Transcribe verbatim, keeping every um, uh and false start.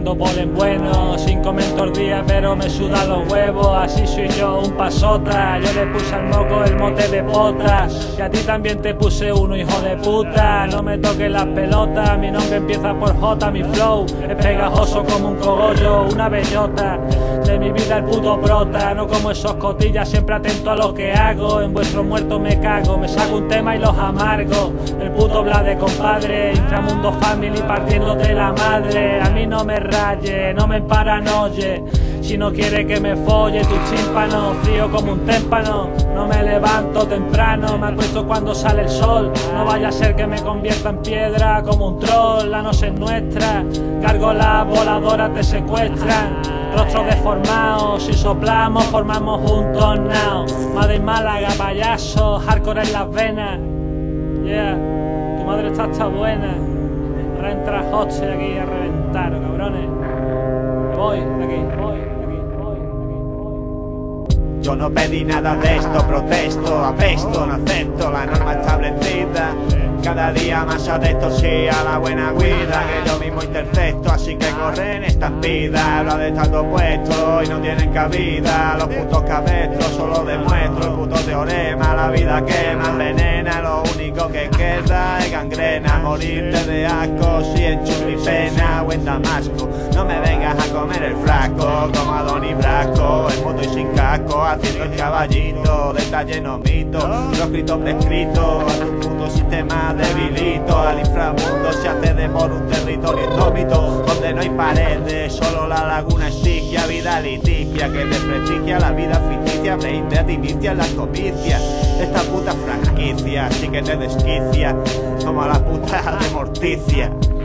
tanto polen bueno, sin comer todo el día pero me sudan los huevos. Así soy yo, un pasota. Yo le puse al moco el mote de pota, y a ti también te puse uno, hijo de puta. No me toques las pelotas, mi nombre empieza por J. Mi flow es pegajoso como un cogollo, una bellota. De mi vida el puto prota, no como esos cotillas, siempre atento a lo que hago. En vuestros muertos me cago, me saco un tema y los amargo. El puto bla de compadre, inframundo family partiéndote la madre. A mí no me raye, no me paranoye, si no quiere que me folle tu chímpano. Frío como un témpano, no me levanto temprano, me acuesto cuando sale el sol. No vaya a ser que me convierta en piedra como un troll. La noche es nuestra, cargo las voladoras, te secuestran. Rostros deformados, si soplamos formamos juntos now. Madre y Málaga, payaso, hardcore en las venas. Yeah, tu madre está hasta buena. Ahora entra Hotse aquí a reventar, cabrones. Me voy de aquí, voy de aquí, voy de aquí, voy. Yo no pedí nada de esto, protesto, apesto, no acepto la norma establecida. Cada día más adepto, sí, a la buena guida, que yo mismo intercepto, así que corren estampida. Habla de tanto puesto y no tienen cabida. Los putos cabestros solo demuestro el puto teorema. La vida quema, envenena, lo único que queda es gangrena. Morirte de asco si en Churripena o en Damasco. No me vengas a comer el flaco como a Don Brasco, en moto y sin casco, haciendo el caballito. Detalle no mito, lo escrito prescrito. A tu puto sistema debilito, al inframundo se accede por un territorio indómito, donde no hay paredes, solo la laguna estigia. Vida litigia que desprestigia la vida ficticia, veinte inicia la codicia. Esta puta franquicia sí que te desquicia como a la puta de Morticia.